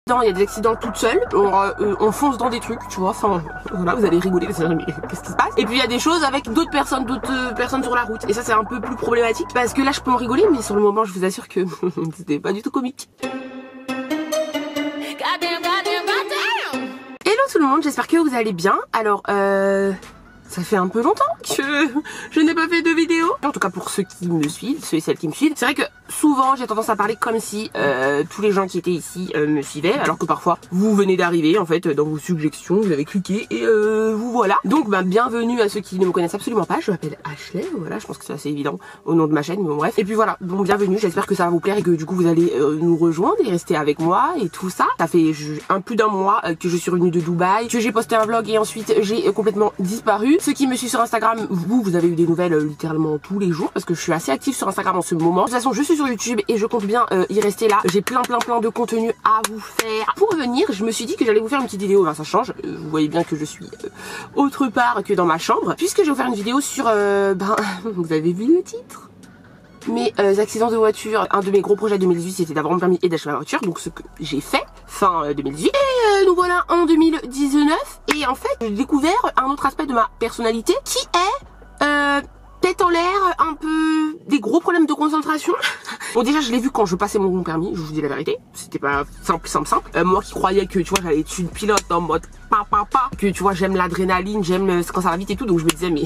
Il y a des accidents toutes seules, on fonce dans des trucs, tu vois, enfin voilà, vous allez rigoler, mais qu'est-ce qui se passe? Et puis il y a des choses avec d'autres personnes sur la route, et ça c'est un peu plus problématique, parce que là je peux en rigoler, mais sur le moment je vous assure que c'était pas du tout comique. Hello tout le monde, j'espère que vous allez bien. Alors ça fait un peu longtemps que je n'ai pas fait de vidéo. En tout cas pour ceux qui me suivent, ceux et celles qui me suivent. C'est vrai que souvent j'ai tendance à parler comme si tous les gens qui étaient ici me suivaient. Alors que parfois vous venez d'arriver en fait dans vos suggestions, vous avez cliqué et vous voilà. Donc bienvenue à ceux qui ne me connaissent absolument pas. Je m'appelle Ashley, voilà, je pense que c'est assez évident au nom de ma chaîne, mais bon bref. Et puis voilà, bon bienvenue, j'espère que ça va vous plaire et que du coup vous allez nous rejoindre et rester avec moi et tout ça. Ça fait plus d'un mois que je suis revenue de Dubaï, que j'ai posté un vlog et ensuite j'ai complètement disparu. Ceux qui me suivent sur Instagram, vous avez eu des nouvelles littéralement tous les jours parce que je suis assez active sur Instagram en ce moment. De toute façon je suis sur YouTube et je compte bien y rester là. J'ai plein de contenu à vous faire. Pour revenir, je me suis dit que j'allais vous faire une petite vidéo, ça change, vous voyez bien que je suis autre part que dans ma chambre, puisque je vais vous faire une vidéo sur, vous avez vu le titre, mes accidents de voiture. Un de mes gros projets 2018 c'était d'avoir mon permis et d'acheter ma voiture, donc ce que j'ai fait fin 2018 et nous voilà en 2019 et en fait j'ai découvert un autre aspect de ma personnalité qui est tête en l'air, un peu des gros problèmes de concentration. Bon déjà je l'ai vu quand je passais mon permis, je vous dis la vérité, c'était pas simple. Moi qui croyais que tu vois j'allais être une pilote en mode que tu vois j'aime l'adrénaline, j'aime quand ça va vite et tout, donc je me disais mais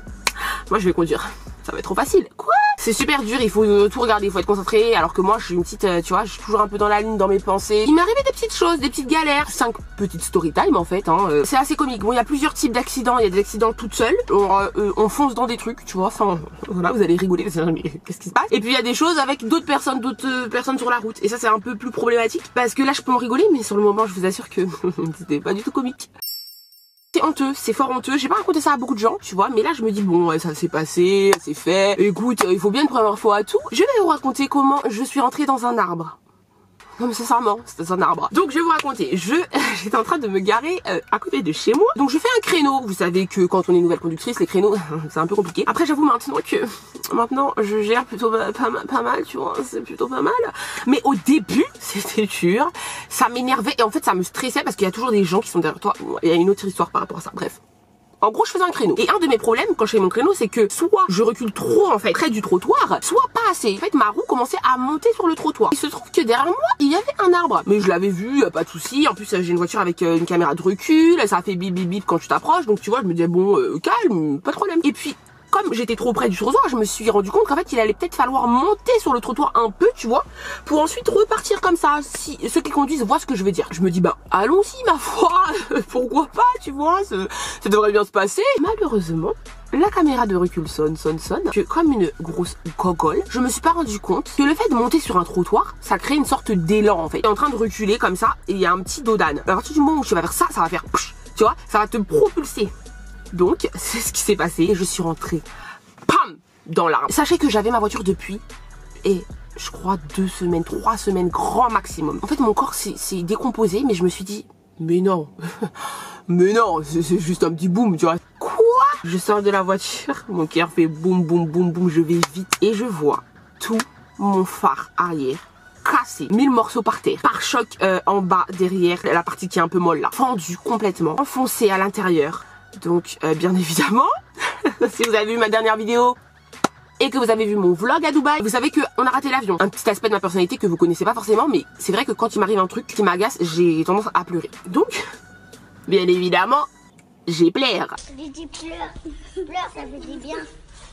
moi je vais conduire, ça va être trop facile. Quoi? C'est super dur, il faut tout regarder, il faut être concentré, alors que moi je suis une petite, tu vois, je suis toujours un peu dans la ligne dans mes pensées. Il m'est arrivé des petites choses, des petites galères, 5 petites story time en fait, hein. C'est assez comique. Bon il y a plusieurs types d'accidents, il y a des accidents toutes seules, on fonce dans des trucs, tu vois, enfin voilà, vous allez rigoler, mais qu'est-ce qui se passe? Et puis il y a des choses avec d'autres personnes sur la route, et ça c'est un peu plus problématique, parce que là je peux en rigoler, mais sur le moment je vous assure que c'était pas du tout comique. C'est honteux, c'est fort honteux, j'ai pas raconté ça à beaucoup de gens, tu vois, mais là je me dis bon, ça s'est passé, c'est fait, écoute, il faut bien une première fois à tout. Je vais vous raconter comment je suis rentrée dans un arbre. Non mais sincèrement, c'était un arbre. Donc je vais vous raconter, j'étais en train de me garer à côté de chez moi. Donc je fais un créneau, vous savez que quand on est nouvelle conductrice, les créneaux c'est un peu compliqué. Après j'avoue maintenant je gère plutôt pas mal, tu vois, c'est plutôt pas mal. Mais au début, c'était dur, ça m'énervait et en fait ça me stressait parce qu'il y a toujours des gens qui sont derrière toi. Il y a une autre histoire par rapport à ça, bref. En gros je faisais un créneau et un de mes problèmes quand je fais mon créneau c'est que soit je recule trop en fait près du trottoir, soit pas assez. En fait ma roue commençait à monter sur le trottoir. Il se trouve que derrière moi il y avait un arbre, mais je l'avais vu, pas de souci. En plus j'ai une voiture avec une caméra de recul, ça fait bip bip bip quand tu t'approches, donc tu vois je me disais bon calme, pas de problème. Et puis comme j'étais trop près du trottoir, je me suis rendu compte qu'en fait il allait peut-être falloir monter sur le trottoir un peu, tu vois, pour ensuite repartir comme ça. Si ceux qui conduisent voient ce que je veux dire. Je me dis bah allons-y ma foi, pourquoi pas, tu vois, ça devrait bien se passer. Malheureusement, la caméra de recul sonne, que comme une grosse gogole, je me suis pas rendu compte que le fait de monter sur un trottoir, ça crée une sorte d'élan en fait. T'es en train de reculer comme ça et il y a un petit dos d'âne. À partir du moment où tu vas faire ça, ça va faire psh, tu vois, ça va te propulser. Donc c'est ce qui s'est passé, je suis rentrée pam dans l'arbre. Sachez que j'avais ma voiture depuis je crois 2 semaines, 3 semaines grand maximum. En fait mon corps s'est décomposé, mais je me suis dit mais non mais non, c'est juste un petit boum, tu vois. Quoi? Je sors de la voiture, mon cœur fait boum boum boum boum, je vais vite et je vois tout mon phare arrière cassé, 1000 morceaux par terre, pare-choc en bas derrière, la partie qui est un peu molle là, fendu complètement, enfoncé à l'intérieur. Donc bien évidemment, si vous avez vu ma dernière vidéo et que vous avez vu mon vlog à Dubaï, vous savez qu'on a raté l'avion. Un petit aspect de ma personnalité que vous connaissez pas forcément, mais c'est vrai que quand il m'arrive un truc qui m'agace, j'ai tendance à pleurer. Donc, bien évidemment, j'ai pleuré. J'ai dit pleure, ça veut dire bien.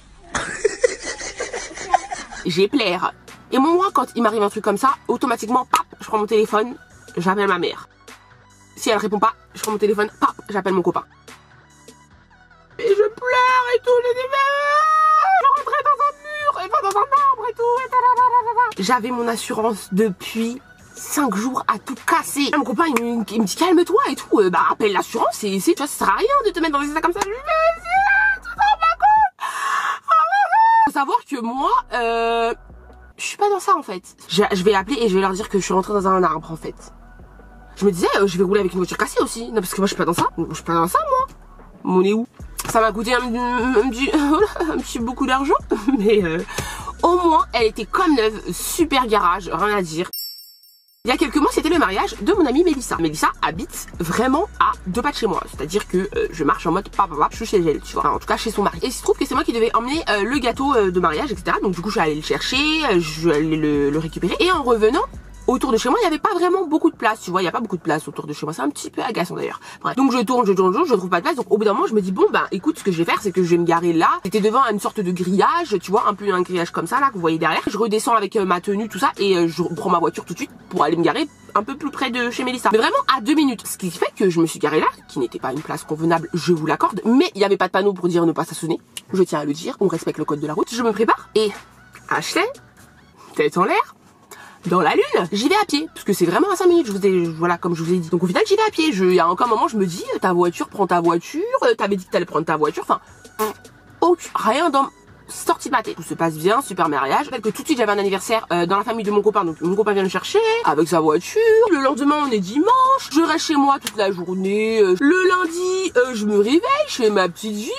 J'ai pleuré. Et moi, quand il m'arrive un truc comme ça, automatiquement, pap, je prends mon téléphone, j'appelle ma mère. Si elle répond pas, je prends mon téléphone, pap, j'appelle mon copain. Et je pleure et tout, je dis je rentrais dans un mur et pas dans un arbre et tout. J'avais mon assurance depuis 5 jours à tout casser. Mon copain il me dit calme-toi et tout, bah appelle l'assurance et tu vois ça sert à rien de te mettre dans des états comme ça. Je lui dis tu te rends pas compte. Faut savoir que moi je suis pas dans ça en fait. Je vais appeler et je vais leur dire que je suis rentrée dans un arbre en fait. Je me disais je vais rouler avec une voiture cassée aussi. Non parce que moi je suis pas dans ça. Je suis pas dans ça moi. On est où? Ça m'a coûté un petit beaucoup d'argent, mais au moins elle était comme neuve, super garage, rien à dire. Il y a quelques mois, c'était le mariage de mon amie Mélissa. Mélissa habite vraiment à 2 pas de chez moi. C'est-à-dire que je marche en mode papa, je suis chez elle, tu vois. Enfin, en tout cas, chez son mari. Et il se trouve que c'est moi qui devais emmener le gâteau de mariage, etc. Donc du coup, je suis allée le chercher, je suis allée le récupérer. Et en revenant, autour de chez moi, il n'y avait pas vraiment beaucoup de place, tu vois, il n'y a pas beaucoup de place autour de chez moi, c'est un petit peu agaçant d'ailleurs. Bref, donc je tourne, je trouve pas de place, donc au bout d'un moment, je me dis bon ben écoute, ce que je vais faire, c'est que je vais me garer là. C'était devant une sorte de grillage, tu vois, un peu un grillage comme ça là que vous voyez derrière. Je redescends avec ma tenue, tout ça, et je prends ma voiture tout de suite pour aller me garer un peu plus près de chez Mélissa. Mais vraiment à 2 minutes. Ce qui fait que je me suis garée là, qui n'était pas une place convenable, je vous l'accorde, mais il n'y avait pas de panneau pour dire ne pas stationner. Je tiens à le dire, on respecte le code de la route. Je me prépare et Ashley, tête en l'air, dans la lune, j'y vais à pied, parce que c'est vraiment à 5 minutes, voilà, comme je vous ai dit. Donc au final, j'y vais à pied. Il y a encore un moment, je me dis, ta voiture, prends ta voiture, t'avais dit que t'allais prendre ta voiture, enfin, rien dans sortie de ma tête. Tout se passe bien, super mariage. Que tout de suite, j'avais un anniversaire dans la famille de mon copain, donc mon copain vient me chercher avec sa voiture. Le lendemain, on est dimanche, je reste chez moi toute la journée. Le lundi, je me réveille, je fais ma petite vie.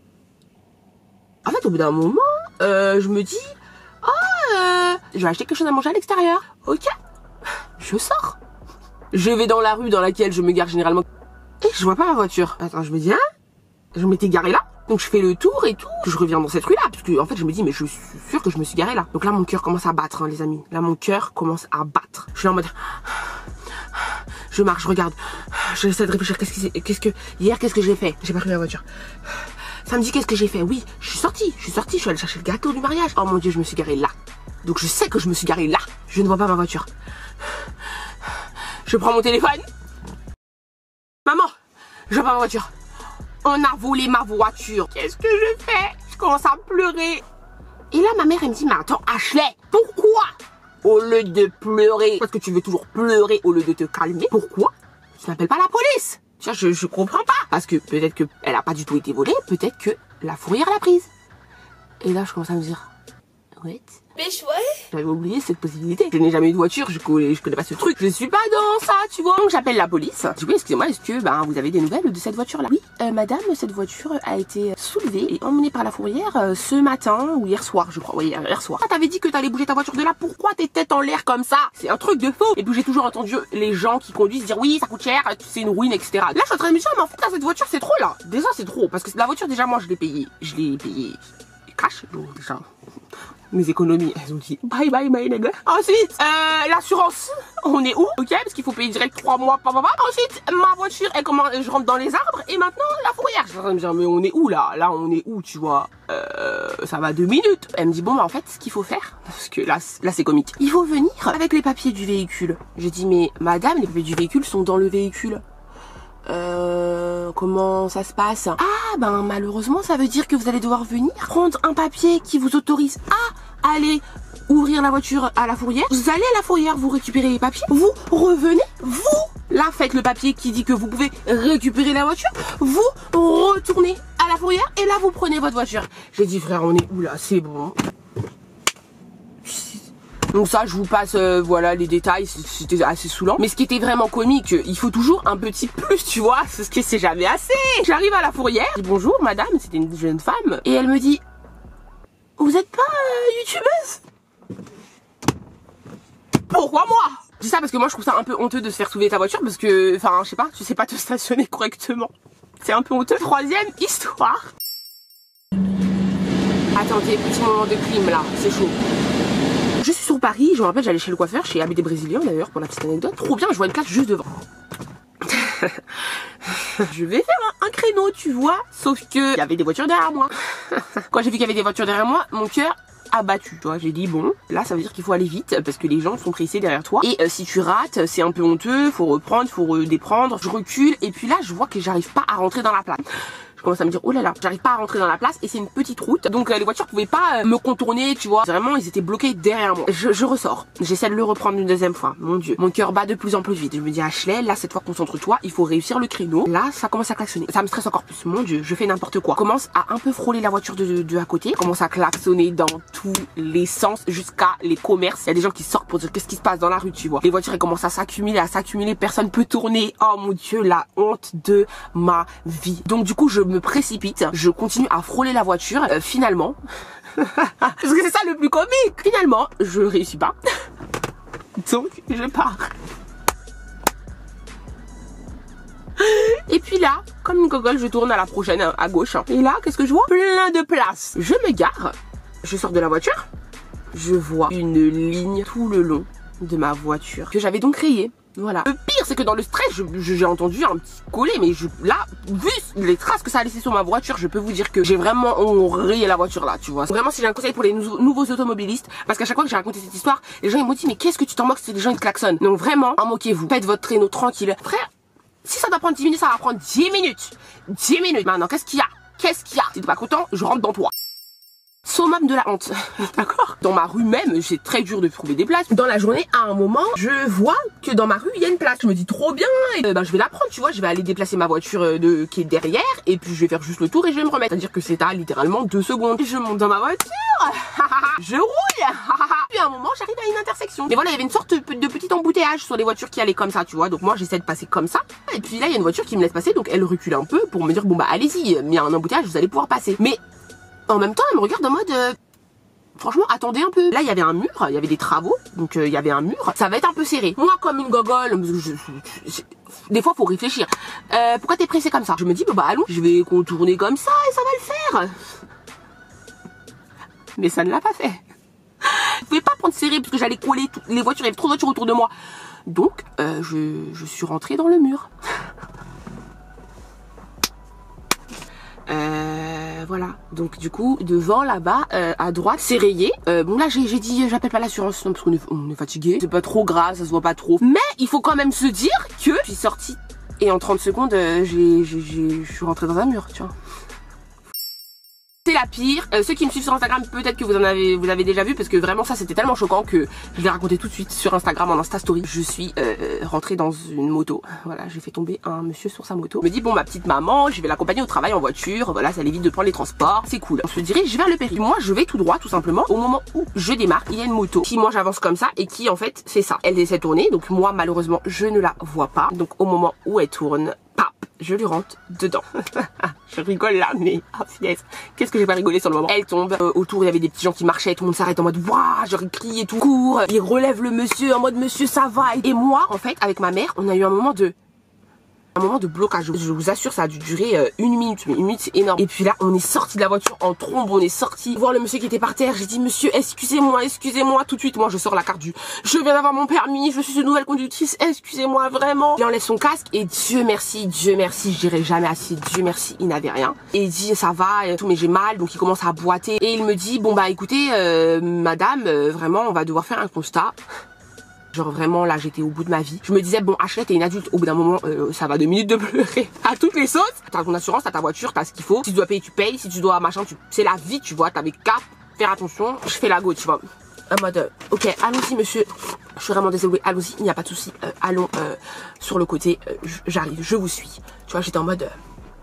En fait, au bout d'un moment, je me dis, je vais acheter quelque chose à manger à l'extérieur. Ok, je sors. Je vais dans la rue dans laquelle je me gare généralement. Et je vois pas ma voiture. Attends, je me dis, je m'étais garée là. Donc je fais le tour et tout. Je reviens dans cette rue là. Parce que en fait, je me dis, mais je suis sûre que je me suis garée là. Donc là, mon cœur commence à battre, hein, les amis. Là, mon cœur commence à battre. Je suis en mode... Je marche, je regarde. J'essaie de réfléchir. Hier, qu'est-ce que j'ai fait? J'ai pas pris ma voiture. Samedi, qu'est-ce que j'ai fait? Oui, je suis sortie, je suis allée chercher le gâteau du mariage. Oh mon dieu, je me suis garée là. Donc je sais que je me suis garée là. Je ne vois pas ma voiture. Je prends mon téléphone. Maman, je vois pas ma voiture. On a volé ma voiture. Qu'est-ce que je fais? Je commence à pleurer. Et là, ma mère, elle me dit, mais attends, Ashley, pourquoi? Au lieu de pleurer, parce que tu veux toujours pleurer au lieu de te calmer, pourquoi tu n'appelles pas la police? Je comprends pas. Parce que peut-être qu'elle a pas du tout été volée, peut-être que la fourrière l'a prise. Et là, je commence à me dire, what? Mais ouais. J'avais oublié cette possibilité. Je n'ai jamais eu de voiture, je connais pas ce truc. Je suis pas dans ça, tu vois. Donc j'appelle la police. Je dis oui, excusez-moi, est-ce que vous avez des nouvelles de cette voiture-là? Oui, madame, cette voiture a été soulevée et emmenée par la fourrière ce matin ou hier soir, je crois. Oui, hier soir. T'avais dit que t'allais bouger ta voiture de là. Pourquoi t'es tête en l'air comme ça? C'est un truc de faux. Et puis j'ai toujours entendu les gens qui conduisent dire oui, ça coûte cher, c'est une ruine, etc. Là, je suis en train de me dire, mais en fait, là, cette voiture, c'est trop là. Déjà, c'est trop. Parce que la voiture, déjà, moi, je l'ai payée cash. Donc déjà, mes économies, elles ont dit bye bye my nigga. Ensuite, l'assurance, on est où? Ok, parce qu'il faut payer direct 3 mois, Ensuite, ma voiture, je rentre dans les arbres, et maintenant, la fourrière. Je suis en train de me dire, mais on est où là? Là, on est où, tu vois? Ça va 2 minutes. Elle me dit, bon, bah, en fait, ce qu'il faut faire, parce que là c'est comique. Il faut venir avec les papiers du véhicule. Je dis, mais madame, les papiers du véhicule sont dans le véhicule. Comment ça se passe? Ah ben malheureusement ça veut dire que vous allez devoir venir prendre un papier qui vous autorise à aller ouvrir la voiture à la fourrière. Vous allez à la fourrière, vous récupérez les papiers, vous revenez, vous là faites le papier qui dit que vous pouvez récupérer la voiture, vous retournez à la fourrière et là vous prenez votre voiture. J'ai dit frère, on est où là? C'est bon. Donc ça, je vous passe, voilà, les détails, c'était assez saoulant. Mais ce qui était vraiment comique, il faut toujours un petit plus, tu vois, c'est ce que c'est jamais assez. J'arrive à la fourrière, je dis bonjour madame, c'était une jeune femme. Et elle me dit, vous êtes pas youtubeuse? Pourquoi moi? Je dis ça parce que moi je trouve ça un peu honteux de se faire soulever ta voiture parce que, enfin, je sais pas, tu sais pas te stationner correctement. C'est un peu honteux. Troisième histoire. Attendez, petit moment de clim là, c'est chaud. Je suis sur Paris, je me rappelle, j'allais chez le coiffeur, chez Abbé des Brésiliens d'ailleurs, pour la petite anecdote. Trop bien, je vois une place juste devant. Je vais faire un créneau, tu vois. Sauf que il y avait des voitures derrière moi. Quand j'ai vu qu'il y avait des voitures derrière moi, mon cœur a battu. Tu vois, j'ai dit bon, là ça veut dire qu'il faut aller vite parce que les gens sont pressés derrière toi. Et si tu rates, c'est un peu honteux, faut reprendre, faut redéprendre. Je recule et puis là je vois que j'arrive pas à rentrer dans la place. Je commence à me dire oh là là, j'arrive pas à rentrer dans la place et c'est une petite route. Donc les voitures pouvaient pas me contourner, tu vois. Vraiment, ils étaient bloqués derrière moi. Je ressors. J'essaie de le reprendre une deuxième fois. Mon dieu, mon cœur bat de plus en plus vite. Je me dis Ashley, là cette fois concentre-toi, il faut réussir le créneau. Là, ça commence à klaxonner. Ça me stresse encore plus. Mon dieu, je fais n'importe quoi. Commence à un peu frôler la voiture de à côté. Commence à klaxonner dans tous les sens jusqu'à les commerces. Il y a des gens qui sortent pour dire qu'est-ce qui se passe dans la rue, tu vois. Les voitures elles commencent à s'accumuler, personne peut tourner. Oh mon dieu, la honte de ma vie. Donc du coup, je me précipite. Je continue à frôler la voiture. Finalement, parce que c'est ça le plus comique. Finalement, je réussis pas. Donc je pars. Et puis là, comme une gogole, je tourne à la prochaine, à gauche. Et là, qu'est-ce que je vois? Plein de place. Je me gare, je sors de la voiture, je vois une ligne tout le long de ma voiture que j'avais donc rayée. Voilà. Le pire, c'est que dans le stress, j'ai entendu un petit collet, mais là, vu les traces que ça a laissé sur ma voiture, je peux vous dire que j'ai vraiment rayé la voiture là, tu vois. Vraiment, si j'ai un conseil pour les nouveaux automobilistes, parce qu'à chaque fois que j'ai raconté cette histoire, les gens ils m'ont dit, mais qu'est-ce que tu t'en moques si les gens ils te klaxonnent? Donc vraiment, en moquez-vous. Faites votre traîneau tranquille. Frère, si ça doit prendre 10 minutes, ça va prendre 10 minutes. 10 minutes. Maintenant, qu'est-ce qu'il y a? Qu'est-ce qu'il y a? Si t'es pas content, je rentre dans toi. Summum de la honte, d'accord? Dans ma rue même, c'est très dur de trouver des places. Dans la journée, à un moment, je vois que dans ma rue, il y a une place. Je me dis trop bien, et je vais la prendre, tu vois. Je vais aller déplacer ma voiture qui est derrière, et puis je vais faire juste le tour et je vais me remettre. C'est-à-dire que c'est à littéralement 2 secondes. Je monte dans ma voiture, je roule, puis à un moment, j'arrive à une intersection. Mais voilà, il y avait une sorte de petit embouteillage sur les voitures qui allaient comme ça, tu vois. Donc moi, j'essaie de passer comme ça. Et puis là, il y a une voiture qui me laisse passer, donc elle recule un peu pour me dire, bon bah allez-y, il y a un embouteillage, vous allez pouvoir passer. Mais en même temps, elle me regarde en mode franchement, attendez un peu. Là, il y avait un mur, il y avait des travaux, donc il y avait un mur. Ça va être un peu serré. Moi, comme une gogole, des fois, faut réfléchir. Pourquoi t'es pressé comme ça? Je me dis, bah allons, je vais contourner comme ça et ça va le faire. Mais ça ne l'a pas fait. Je pouvais pas prendre serré parce que j'allais coller les voitures, il y avait trop de voitures autour de moi. Donc, je suis rentrée dans le mur. Voilà, donc du coup devant là-bas à droite c'est rayé. Bon là j'ai dit j'appelle pas l'assurance parce qu'on est fatigué, c'est pas trop grave, ça se voit pas trop, mais il faut quand même se dire que je suis sortie et en 30 secondes je suis rentrée dans un mur, tu vois. C'est la pire. Ceux qui me suivent sur Instagram, peut-être que vous avez déjà vu, parce que vraiment ça c'était tellement choquant que je l'ai raconté tout de suite sur Instagram en Insta Story. Je suis rentrée dans une moto. Voilà, j'ai fait tomber un monsieur sur sa moto. Il me dit bon ma petite maman, je vais l'accompagner au travail en voiture. Voilà, ça évite de prendre les transports. C'est cool. On se dirige vers le périph'. Moi je vais tout droit tout simplement. Au moment où je démarre, il y a une moto qui moi j'avance comme ça et qui en fait fait ça. Elle essaie de tourner, donc moi malheureusement je ne la vois pas. Donc au moment où elle tourne, pap, je lui rentre dedans. Je rigole là, mais oh finesse, qu'est-ce que j'ai pas rigolé sur le moment. Elle tombe, autour il y avait des petits gens qui marchaient, tout le monde s'arrête en mode waouh, je crie et tout, court. Il relève le monsieur en mode monsieur ça va. Et moi en fait avec ma mère, on a eu un moment de blocage. Je vous assure ça a dû durer 1 minute, mais 1 minute c'est énorme. Et puis là on est sorti de la voiture en trombe, on est sorti voir le monsieur qui était par terre. J'ai dit monsieur excusez-moi tout de suite. Moi je sors la carte du je viens d'avoir mon permis, je suis une nouvelle conductrice, excusez-moi vraiment. Il enlève son casque et Dieu merci, je dirais jamais assez, Dieu merci il n'avait rien. Et il dit ça va et tout mais j'ai mal, donc il commence à boiter et il me dit bon bah écoutez madame vraiment on va devoir faire un constat. Genre vraiment là j'étais au bout de ma vie. Je me disais bon Ashley t'es une adulte, au bout d'un moment ça va 2 minutes de pleurer à toutes les sauces. T'as ton assurance, t'as ta voiture, t'as ce qu'il faut. Si tu dois payer tu payes, si tu dois machin c'est la vie tu vois, t'avais qu'à faire attention. Je fais la go tu vois. En mode ok allons-y monsieur, je suis vraiment désolée, allons-y, il n'y a pas de souci, allons sur le côté, j'arrive, je vous suis. Tu vois j'étais en mode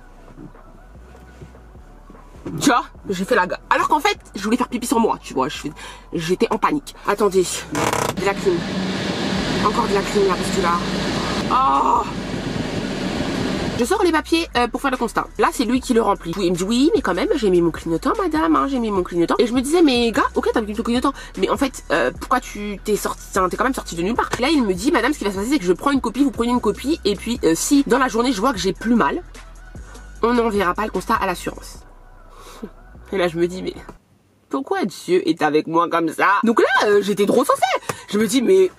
tu vois, j'ai fait la gueule. Alors qu'en fait, je voulais faire pipi sur moi, tu vois. J'étais en panique. Attendez, de la clim. Encore de la clim là, parce que là. Oh! Je sors les papiers pour faire le constat. Là, c'est lui qui le remplit. Il me dit oui, mais quand même, j'ai mis mon clignotant, madame, hein, j'ai mis mon clignotant. Et je me disais, mais gars, ok, t'as mis ton clignotant. Mais en fait, pourquoi t'es quand même sorti de nulle part. Et là, il me dit, madame, ce qui va se passer, c'est que je prends une copie, vous prenez une copie. Et puis, si dans la journée, je vois que j'ai plus mal, on n'enverra pas le constat à l'assurance. Et là je me dis mais pourquoi Dieu est avec moi comme ça? Donc là j'étais trop censée. Je me dis mais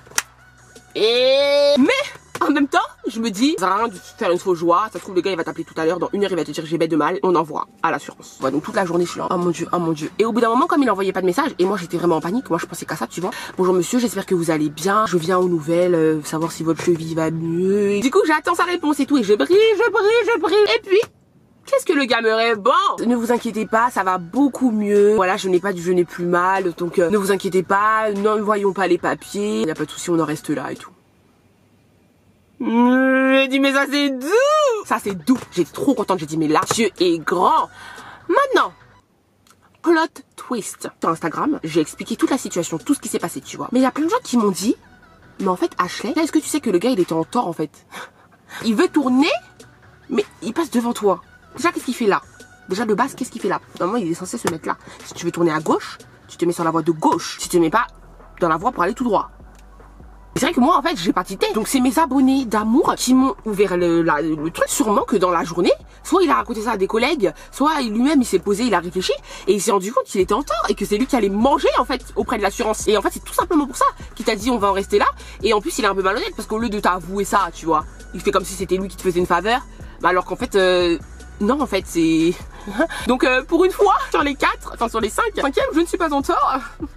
en même temps je me dis ça sert à rien de faire une fausse joie. Ça se trouve le gars il va t'appeler tout à l'heure, dans 1 heure il va te dire j'ai bête de mal, on envoie à l'assurance. Voilà, donc toute la journée je suis là, oh mon dieu. Et au bout d'un moment comme il envoyait pas de message et moi j'étais vraiment en panique, moi je pensais qu'à ça tu vois. Bonjour monsieur, j'espère que vous allez bien, je viens aux nouvelles, savoir si votre cheville va mieux. Et du coup j'attends sa réponse et tout et je brille. Et puis qu'est-ce que le gars me répond? Ne vous inquiétez pas, ça va beaucoup mieux. Voilà, je n'ai plus mal, donc ne vous inquiétez pas, ne voyons pas les papiers. Il n'y a pas de souci, on en reste là et tout. J'ai dit mais ça c'est doux. Ça c'est doux. J'étais trop contente, j'ai dit mais là, Dieu est grand. Maintenant, plot twist. Sur Instagram, j'ai expliqué toute la situation, tout ce qui s'est passé, tu vois. Mais il y a plein de gens qui m'ont dit, mais en fait Ashley, est-ce que tu sais que le gars il était en tort en fait? Il veut tourner, mais il passe devant toi. Déjà, qu'est-ce qu'il fait là? Déjà, de base, qu'est-ce qu'il fait là? Normalement, il est censé se mettre là. Si tu veux tourner à gauche, tu te mets sur la voie de gauche. Tu te mets pas dans la voie pour aller tout droit. C'est vrai que moi en fait j'ai pas tilté. Donc c'est mes abonnés d'amour qui m'ont ouvert le truc. Sûrement que dans la journée, soit il a raconté ça à des collègues, soit lui-même il s'est posé, il a réfléchi et il s'est rendu compte qu'il était en tort et que c'est lui qui allait manger en fait auprès de l'assurance. Et en fait c'est tout simplement pour ça qu'il t'a dit on va en rester là. Et en plus il est un peu malhonnête parce qu'au lieu de t'avouer ça, tu vois, il fait comme si c'était lui qui te faisait une faveur, bah alors qu'en fait non en fait c'est... Donc pour une fois sur les 4, enfin sur les 5e je ne suis pas en tort.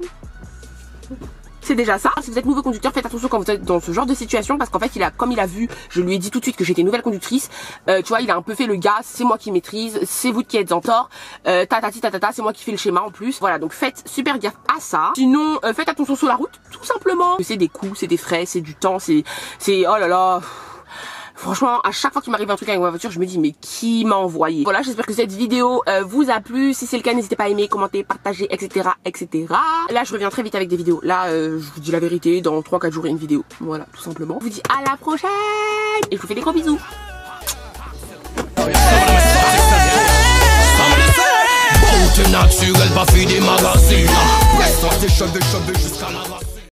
C'est déjà ça. Si vous êtes nouveau conducteur, faites attention quand vous êtes dans ce genre de situation parce qu'en fait comme il a vu, je lui ai dit tout de suite que j'étais nouvelle conductrice, tu vois, il a un peu fait le gars, c'est moi qui maîtrise, c'est vous qui êtes en tort, c'est moi qui fais le schéma en plus. Voilà, donc faites super gaffe à ça. Sinon, faites attention sur la route, tout simplement. C'est des coûts, c'est des frais, c'est du temps, c'est oh là là. Franchement, à chaque fois qu'il m'arrive un truc avec ma voiture, je me dis mais qui m'a envoyé? Voilà, j'espère que cette vidéo vous a plu. Si c'est le cas, n'hésitez pas à aimer, commenter, partager, etc., etc. Là, je reviens très vite avec des vidéos. Là, je vous dis la vérité, dans 3-4 jours, il y a une vidéo. Voilà, tout simplement. Je vous dis à la prochaine et je vous fais des gros bisous. Naturel, pas fait des magazines. Reste tes cheveux jusqu'à la